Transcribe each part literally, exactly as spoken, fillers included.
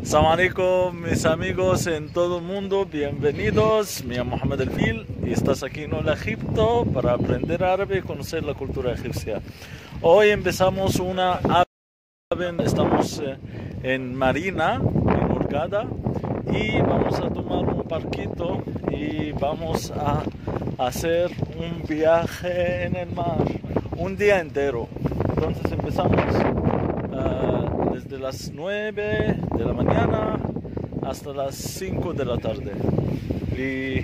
Assalamu alaikum, mis amigos en todo el mundo, bienvenidos. Me llamo Mohamed El Fil y estás aquí en el Egipto para aprender árabe y conocer la cultura egipcia. Hoy empezamos una estamos en Marina, en Hurghada, y vamos a tomar un barquito y vamos a hacer un viaje en el mar, un día entero. Entonces empezamos uh, desde las nueve de la mañana hasta las cinco de la tarde. Y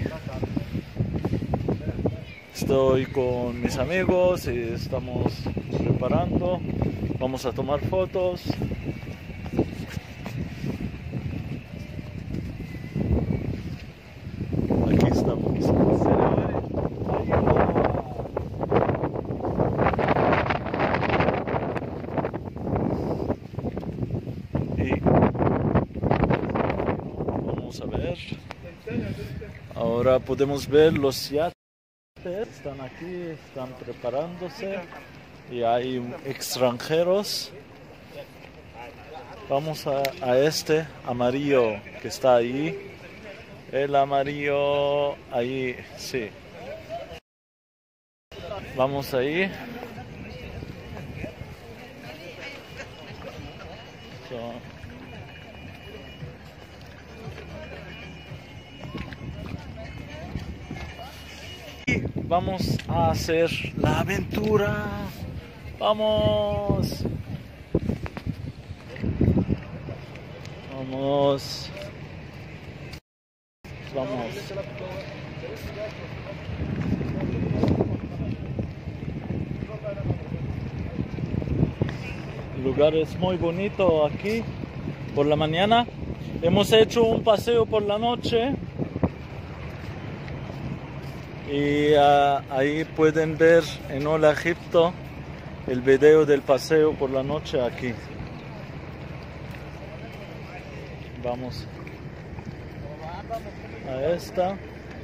estoy con mis amigos y estamos preparando. Vamos a tomar fotos. Aquí estamos. Y vamos a ver. Ahora podemos ver los yates. Están aquí, están preparándose. Y hay extranjeros. Vamos a, a este amarillo que está ahí. El amarillo ahí, sí. Vamos ahí. So. Y vamos a hacer la aventura. Vamos. Vamos. Vamos. El lugar es muy bonito aquí. Por la mañana hemos hecho un paseo por la noche. Y uh, ahí pueden ver en Hola Egipto el video del paseo por la noche aquí. Vamos a esta.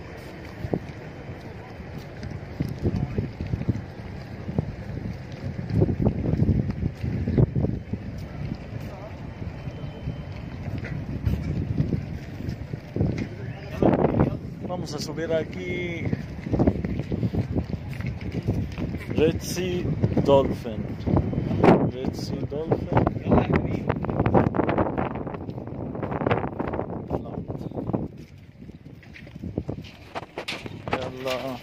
Vamos a subir aquí. Red Sea Dolphin. Red Sea Dolphin. Yalla.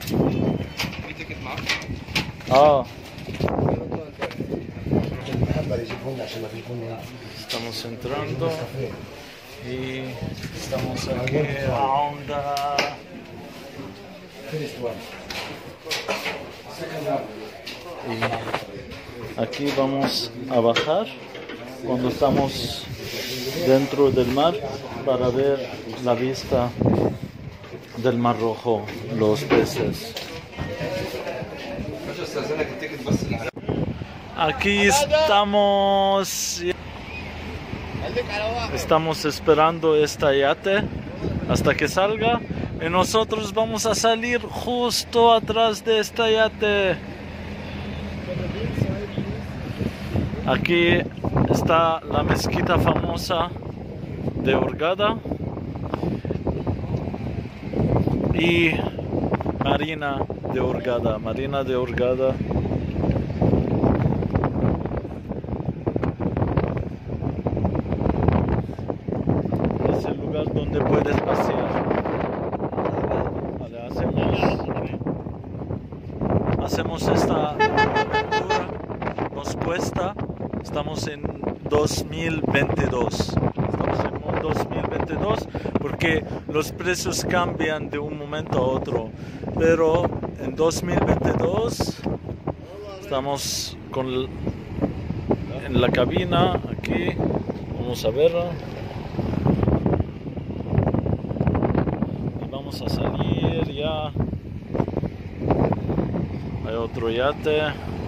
Ah. Estamos entrando y estamos aquí a onda. Y aquí vamos a bajar cuando estamos dentro del mar para ver la vista del Mar Rojo, los peces. Aquí estamos. Estamos esperando este yate hasta que salga. Y nosotros vamos a salir justo atrás de este yate. Aquí está la mezquita famosa de Hurghada y Marina de Hurghada. Marina de Hurghada. Es el lugar donde puedes pasear. Hacemos esta aventura, nos cuesta, estamos en dos mil veintidós, estamos en dos mil veintidós porque los precios cambian de un momento a otro, pero en dos mil veintidós estamos con el, en la cabina aquí, vamos a verla y vamos a salir ya. Hay otro yate.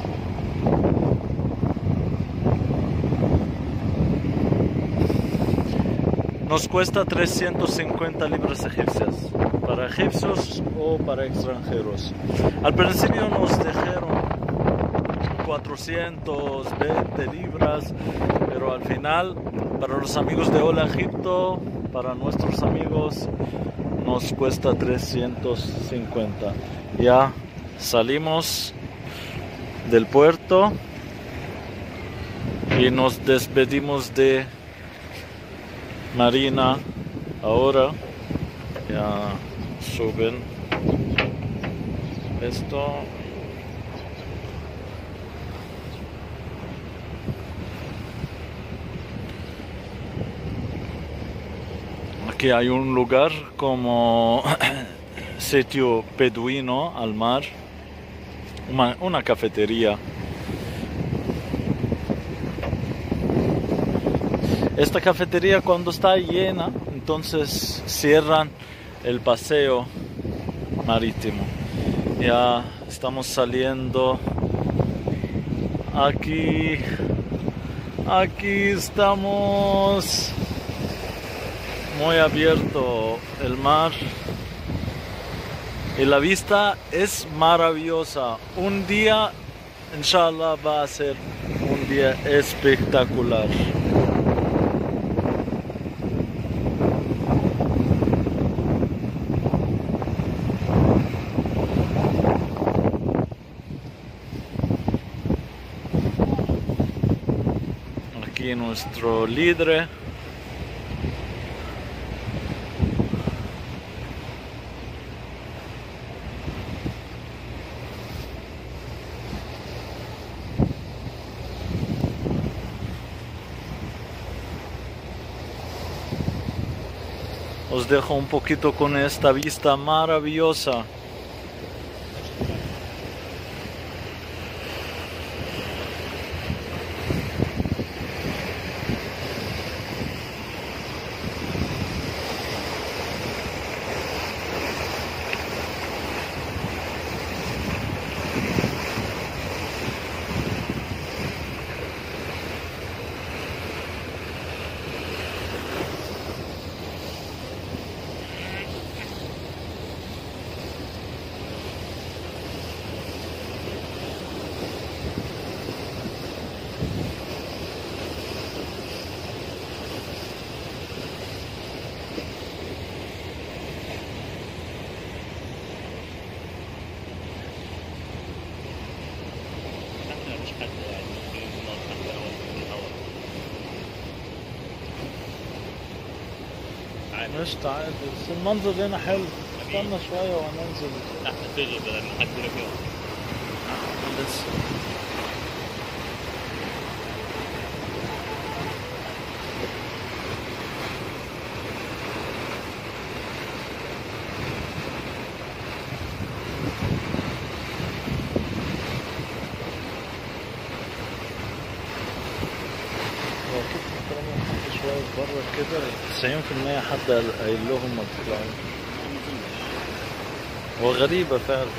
Nos cuesta trescientas cincuenta libras egipcias para egipcios o para extranjeros. Al principio nos dijeron cuatrocientas veinte libras, pero al final Para los amigos de Hola Egipto, para nuestros amigos nos cuesta trescientos cincuenta. Ya salimos del puerto y nos despedimos de Marina. Ahora ya suben esto. Aquí hay un lugar como sitio beduino al mar, una, una cafetería. Esta cafetería cuando está llena, entonces cierran el paseo marítimo. Ya estamos saliendo. Aquí, aquí estamos. Muy abierto el mar y la vista es maravillosa. Un día, inshallah, va a ser un día espectacular. Aquí nuestro líder. Os dejo un poquito con esta vista maravillosa. مش تعال بس المنظر هنا حلو. استنى شوية وننزل تحت السجن بدل ما حد يقول فيهم. لسه. بره كده تسعين في المية حد قايل لهم ما تطلعوا. هو غريبة فعلا.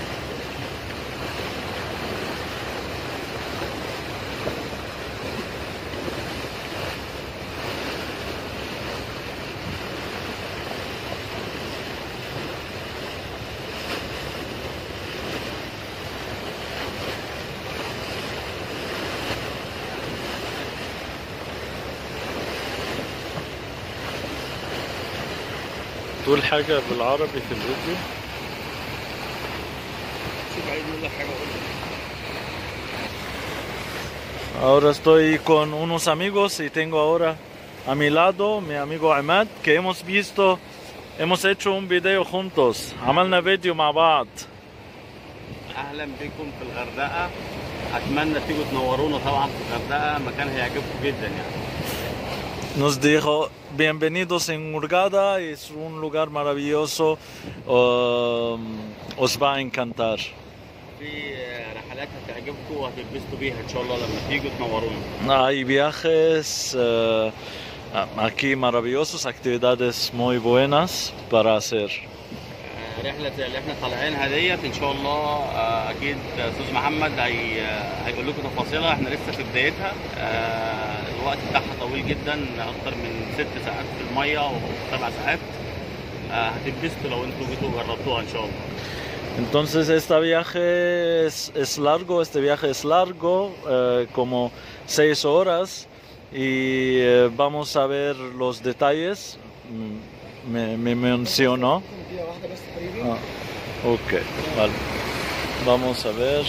تقول حاجة بالعربي في الفيديو؟ شوف عايز يقول لك حاجة قول لي. Ahora estoy con unos amigos y tengo ahora a mi lado mi amigo Ahmad que hemos visto, hemos hecho un video juntos. عملنا فيديو مع بعض. أهلا بكم في الغردقة. أتمنى تيجوا تنورونا طبعا في الغردقة، مكان هيعجبكم جدا يعني. Nos dijo, bienvenidos en Hurghada, es un lugar maravilloso, um, os va a encantar. في رحلات هتعجبكم وهتتبسطوا بيها إن شاء الله لما تيجوا تنورونا. Hay viajes uh, aquí maravillosos, actividades muy buenas para hacer. رحلة زي اللي احنا طالعينها ديت إن شاء الله أكيد أستاذ محمد هي هيقول لكم تفاصيلها. احنا لسه في بدايتها، الوقت بتاعها طويل جدا، أكتر من ست ساعات في المية وسبع ساعات. هتتبسطوا لو انتوا جيتوا جربتوها إن شاء الله. Entonces este viaje es, es largo, este viaje es largo, eh, como seis horas, y eh, vamos a ver los detalles. Me, me mencionó. Ah, ok, vale. Vamos a ver.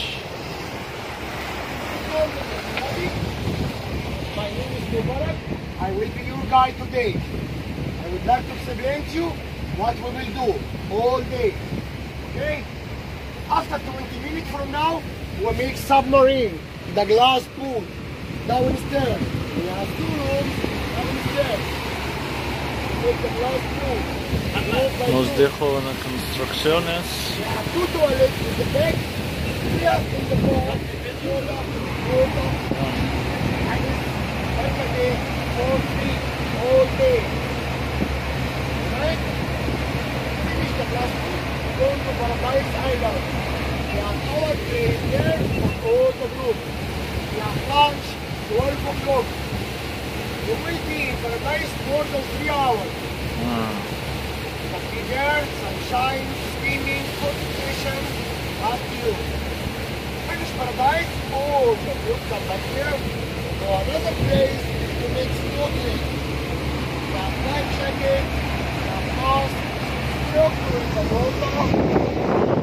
My name is Mubarak. I will be your guide today. I would like to explain to you what we will do all day. Okay? After twenty minutes from now, we'll make submarine, the glass pool, downstairs. We have two rooms downstairs. Make the glass pool. Nos dejo en las construcciones. We have two toilets in the back, here in the front, water, water, and it's once a day, for free, all day. Alright? Finish the glass pool, go to Paradise Island. We have our train there for all the group. We have lunch, twelve o'clock. You will be in Paradise more than three hours. Ah. Be there, sunshine, swimming, concentration, up to you. Finish Paradise, all the group come back here to another place to make snorkeling. We have life jacket, we have mask, snorkel in the water.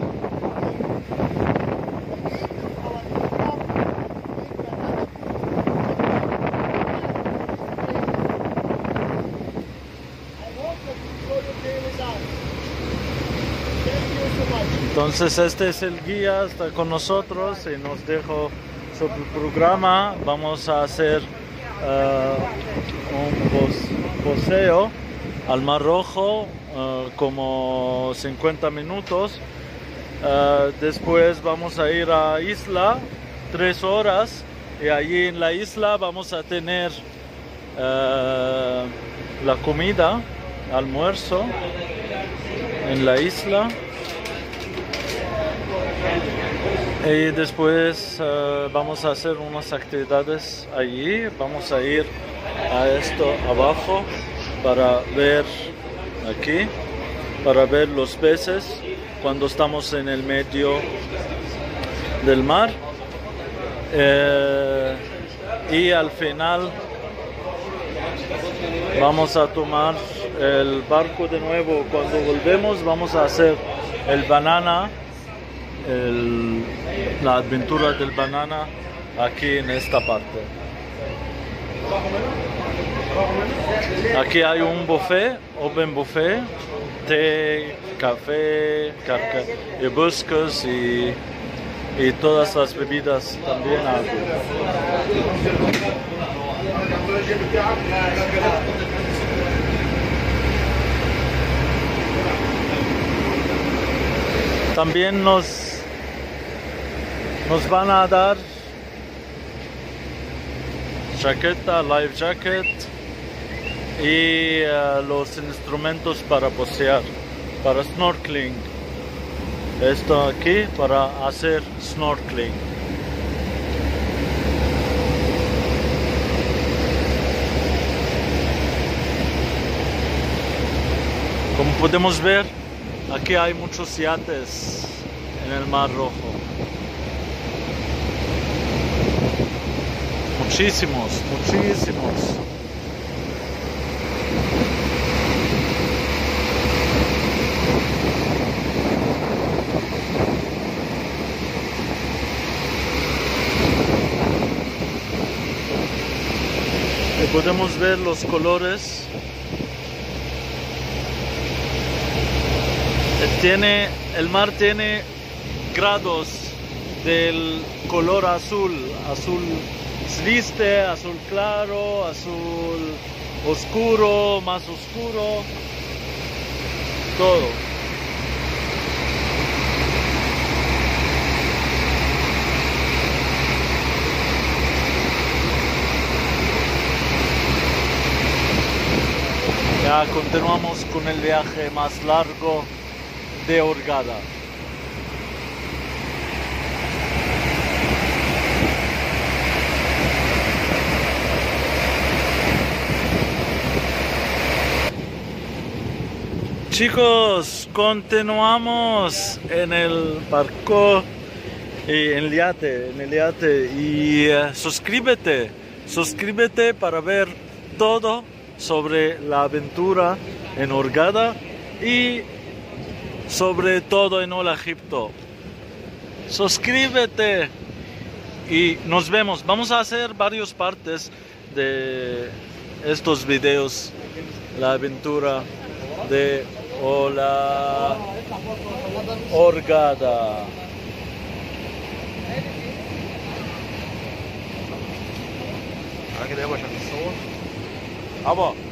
Entonces este es el guía, está con nosotros y nos dejó sobre el programa. Vamos a hacer uh, un poseo al Mar Rojo, uh, como cincuenta minutos. Uh, después vamos a ir a Isla, tres horas, y allí en la isla vamos a tener uh, la comida, almuerzo en la isla. Y después uh, vamos a hacer unas actividades allí. Vamos a ir a esto abajo para ver aquí, para ver los peces cuando estamos en el medio del mar. Eh, y al final vamos a tomar el barco de nuevo. Cuando volvemos vamos a hacer el banana. El, la aventura del banana aquí en esta parte. Aquí hay un buffet, open buffet, té, café, hibiscus y, y todas las bebidas también hay. También nos Nos van a dar chaqueta, life jacket y uh, los instrumentos para bucear, para snorkeling. Esto aquí para hacer snorkeling. Como podemos ver, aquí hay muchos yates en el Mar Rojo. Muchísimos, muchísimos. Y podemos ver los colores. Tiene, el mar tiene grados del color azul, azul triste, azul claro, azul oscuro, más oscuro, todo. Ya continuamos con el viaje más largo de Hurghada. Chicos, continuamos en el barco y en el yate, en el yate y uh, suscríbete, suscríbete para ver todo sobre la aventura en Hurghada y sobre todo en Hola Egipto. Suscríbete y nos vemos. Vamos a hacer varias partes de estos videos, la aventura de Hola Hurghada. كده يابا عشان نتصور. ابا